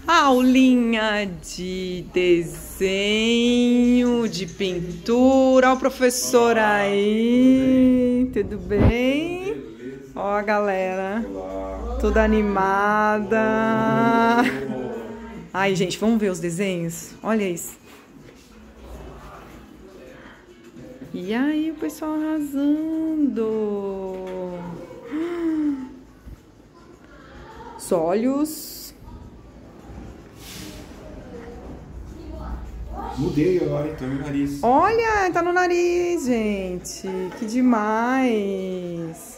Aulinha de desenho, de pintura. Olha o professor aí. Tudo bem? Ó a galera. Toda animada. Ai, gente, vamos ver os desenhos? Olha isso. E aí, o pessoal arrasando. Os olhos. Mudei agora, então, meu nariz. Olha, tá no nariz, gente. Que demais.